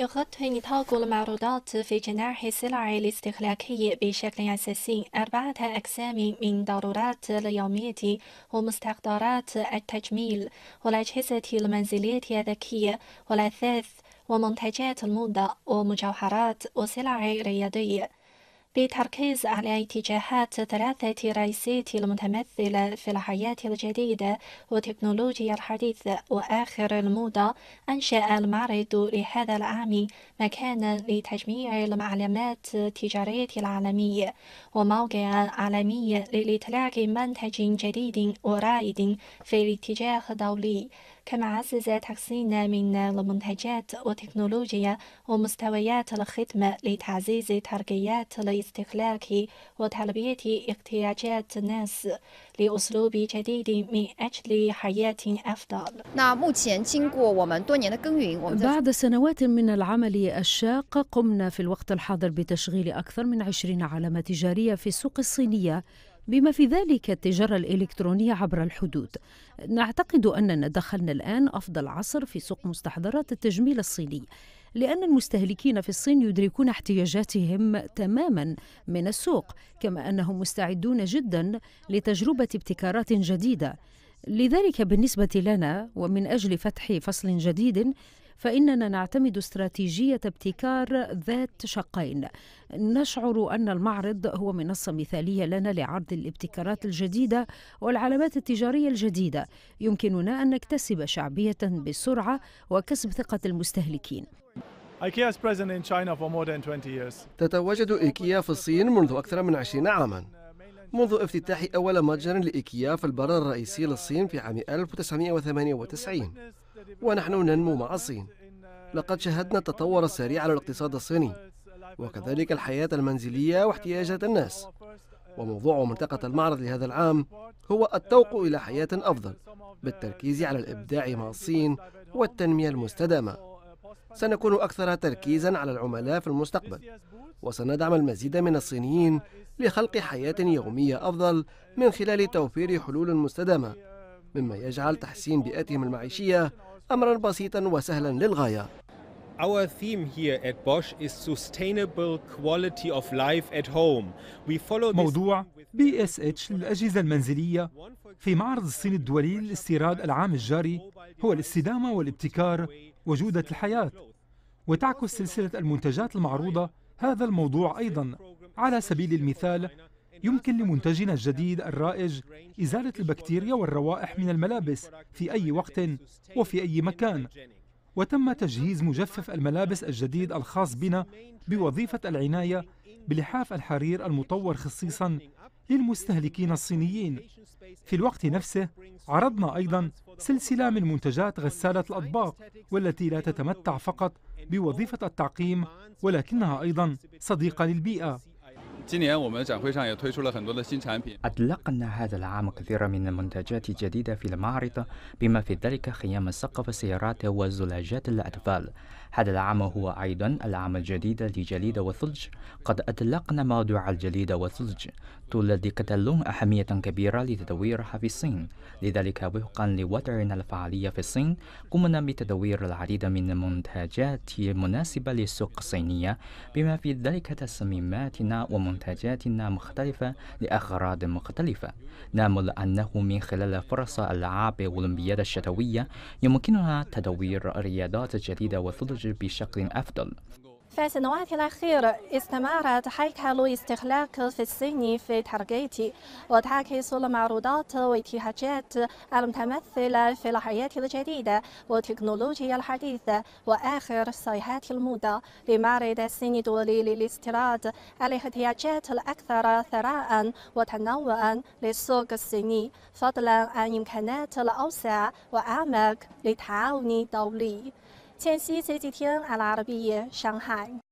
يغطي نطاق المعروضات في جناح السلع الاستهلاكية بشكل أساسي 4 أقسام من ضرورات اليومية ومستحضرات التجميل والأجهزة المنزلية الذكية والأثاث ومنتجات الموضة ومجوهرات وسلع رياضية، بتركيز على اتجاهات 3 رئيسية المتمثلة في الحياة الجديدة وتكنولوجيا الحديثة وآخر الموضة. أنشأ المعرض لهذا العام مكانا لتجميع المعلومات التجارية العالمية وموقعا عالمي لإطلاق منتج جديد ورائد في الاتجاه الدولي، كما عزز تحسين من المنتجات والتكنولوجيا ومستويات الخدمة لتعزيز ترقيات الاستهلاك وتلبية احتياجات الناس لأسلوب جديد من أجل حياة أفضل. بعد سنوات من العمل الشاق قمنا في الوقت الحاضر بتشغيل أكثر من 20 علامة تجارية في السوق الصينية، بما في ذلك التجارة الإلكترونية عبر الحدود. نعتقد أننا دخلنا الآن أفضل عصر في سوق مستحضرات التجميل الصيني، لأن المستهلكين في الصين يدركون احتياجاتهم تماما من السوق، كما أنهم مستعدون جدا لتجربة ابتكارات جديدة. لذلك بالنسبة لنا ومن أجل فتح فصل جديد فإننا نعتمد استراتيجية ابتكار ذات شقين. نشعر أن المعرض هو منصة مثالية لنا لعرض الابتكارات الجديدة والعلامات التجارية الجديدة. يمكننا أن نكتسب شعبية بسرعة وكسب ثقة المستهلكين. تتواجد إيكيا في الصين منذ أكثر من 20 عاما، منذ افتتاح أول متجر لإيكيا في البر الرئيسي للصين في عام 1998، ونحن ننمو مع الصين. لقد شاهدنا التطور السريع على الاقتصاد الصيني وكذلك الحياة المنزلية واحتياجات الناس. وموضوع ملتقى المعرض لهذا العام هو التوق إلى حياة أفضل بالتركيز على الإبداع مع الصين والتنمية المستدامة. سنكون أكثر تركيزا على العملاء في المستقبل، وسندعم المزيد من الصينيين لخلق حياة يومية أفضل من خلال توفير حلول مستدامة، مما يجعل تحسين بيئتهم المعيشية أمرا بسيطا وسهلا للغاية. Our theme here at Bosch is sustainable quality of life at home. We follow موضوع BSH للأجهزة المنزلية في معرض الصين الدولي للاستيراد العام الجاري هو الاستدامة والابتكار وجودة الحياة، وتعكس سلسلة المنتجات المعروضة هذا الموضوع أيضا. على سبيل المثال، يمكن لمنتجنا الجديد الرائج إزالة البكتيريا والروائح من الملابس في أي وقت وفي أي مكان، وتم تجهيز مجفف الملابس الجديد الخاص بنا بوظيفة العناية بلحاف الحرير المطور خصيصا للمستهلكين الصينيين. في الوقت نفسه عرضنا أيضا سلسلة من منتجات غسالة الأطباق، والتي لا تتمتع فقط بوظيفة التعقيم ولكنها أيضا صديقة للبيئة. أطلقنا هذا العام كثيرا من المنتجات الجديدة في المعرض، بما في ذلك خيام سقف السيارات وزجاجات الأطفال. هذا العام هو أيضا العام الجديد للجليد والثلج. قد أطلقنا موضوع الجليد والثلج. تولد كتالون أهمية كبيرة لتطويرها في الصين، لذلك وفقا لوضعنا الفعالية في الصين قمنا بتطوير العديد من المنتجات مناسبة للسوق الصينية، بما في ذلك تصميماتنا ومنتجاتنا مختلفة لأغراض مختلفة. نأمل أنه من خلال فرص ألعاب أولمبياد الشتوية يمكننا تطوير رياضات جديدة والثلج بشكل أفضل. في السنوات الأخيرة استمرت هيكل الاستهلاك في الصين في ترقيته، وتعكس المعروضات واحتياجات المتمثلة في الحياة الجديدة والتكنولوجيا الحديثة وآخر صيحات الموضة لمعرض الصين الدولي للاستيراد الاحتياجات الأكثر ثراء وتنوعا للسوق الصيني، فضلا عن إمكانات الأوسع وأعمق للتعاون الدولي. 见习 CGTN العربية شنغهاي.